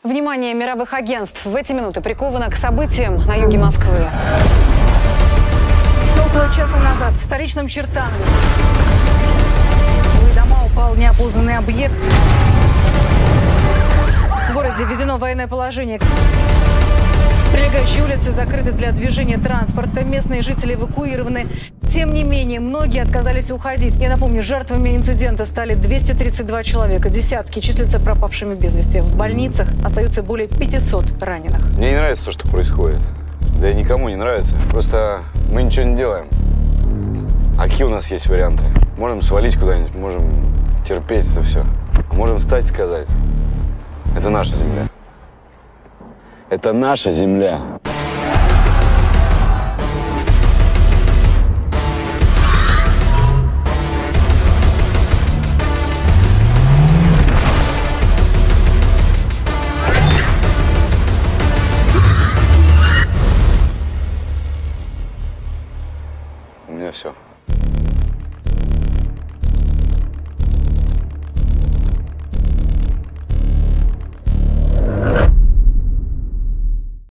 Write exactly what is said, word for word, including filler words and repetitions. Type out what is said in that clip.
Внимание мировых агентств в эти минуты приковано к событиям на юге Москвы. Около часа назад в столичном Чертанове в жилые дома упал неопознанный объект. В городе введено военное положение. Прилегающие улицы закрыты для движения транспорта. Местные жители эвакуированы. Тем не менее, многие отказались уходить. Я напомню, жертвами инцидента стали двести тридцать два человека. Десятки числятся пропавшими без вести. В больницах остаются более пятисот раненых. Мне не нравится то, что происходит. Да и никому не нравится. Просто мы ничего не делаем. А какие у нас есть варианты? Можем свалить куда-нибудь, можем терпеть это все. А можем встать и сказать: это наша земля. Это наша земля. У меня все.